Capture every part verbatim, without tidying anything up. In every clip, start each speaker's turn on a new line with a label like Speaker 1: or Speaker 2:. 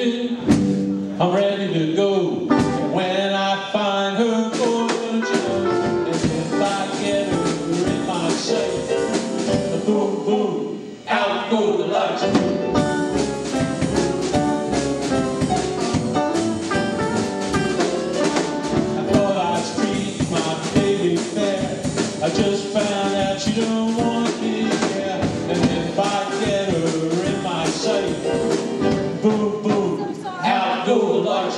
Speaker 1: kidding, I'm ready to go. And when I find her, boy, don't you know, and if I get her in my sight, boom, boom, out go the lights. I just found out she don't want me, yeah. And if I get her in my sight, boom, boom, out go the lights.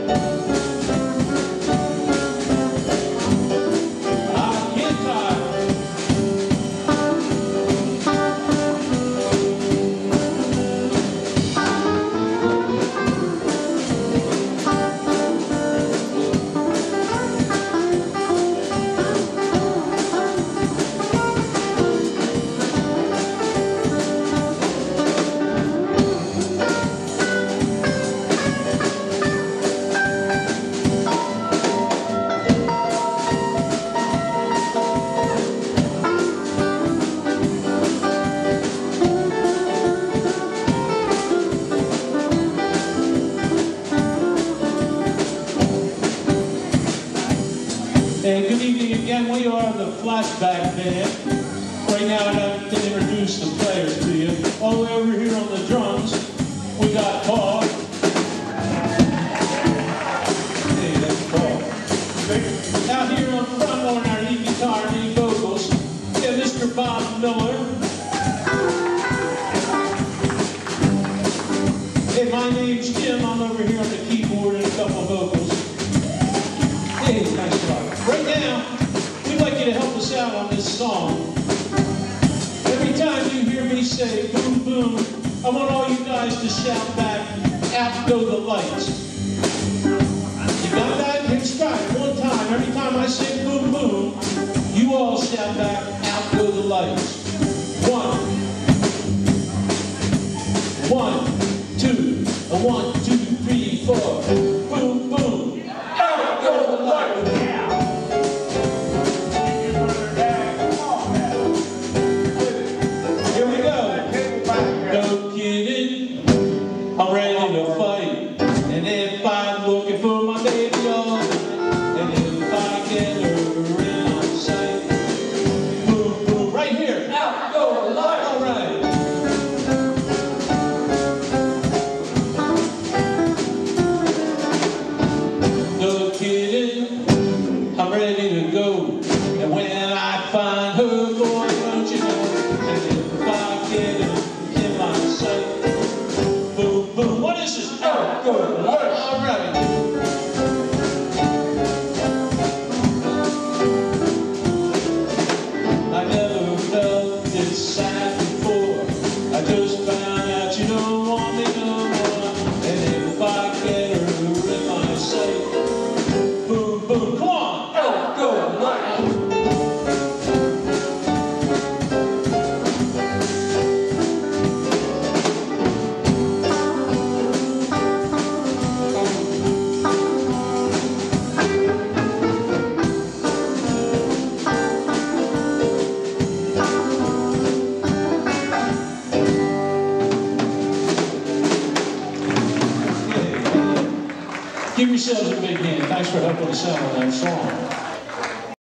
Speaker 1: I get tired. Hey, good evening again. We are the Flashback Band. Right now I'd like to introduce the players to you. All the way over here on the drums, we got Paul. Hey, that's Paul. Out here on front on our lead guitar and lead vocals, we have Mister Bob Miller. Hey, my name's Jim. I'm over here on the keyboard and a couple vocals. Hey, nice job. Right now, we'd like you to help us out on this song. Every time you hear me say boom, boom, I want all you guys to shout back, out go the lights. You got that? Let's try it one time. Every time I say boom, boom, you all shout back, out go the lights. One. One, two, a one, two, three, four. Boom, boom, out go the lights. I'm ready to fight, and if I'm looking for my baby all night, and if I get her in my sight, boom, boom, right here, out go the light. All right. No kidding, I'm ready to go, and when I find her, boy, don't you know, and if I get her in my sight, what is this? Oh, good. All right. I never felt this sad before. I just found out you don't want me no more. And if I get her in my sight, boom, boom, come on. Oh, good. Give yourselves a big hand. Thanks for helping us out on that song.